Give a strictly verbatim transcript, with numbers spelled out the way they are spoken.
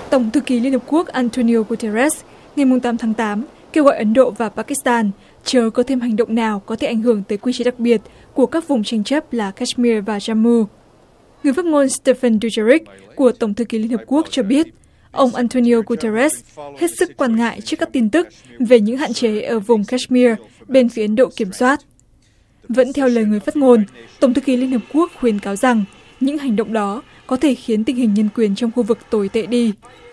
Tổng thư ký Liên Hợp Quốc Antonio Guterres ngày tám tháng tám kêu gọi Ấn Độ và Pakistan chớ có thêm hành động nào có thể ảnh hưởng tới quy chế đặc biệt của các vùng tranh chấp là Kashmir và Jammu. Người phát ngôn Stephen Dujarric của Tổng thư ký Liên Hợp Quốc cho biết, ông Antonio Guterres hết sức quan ngại trước các tin tức về những hạn chế ở vùng Kashmir bên phía Ấn Độ kiểm soát. Vẫn theo lời người phát ngôn, Tổng thư ký Liên Hợp Quốc khuyến cáo rằng những hành động đó có thể khiến tình hình nhân quyền trong khu vực tồi tệ đi.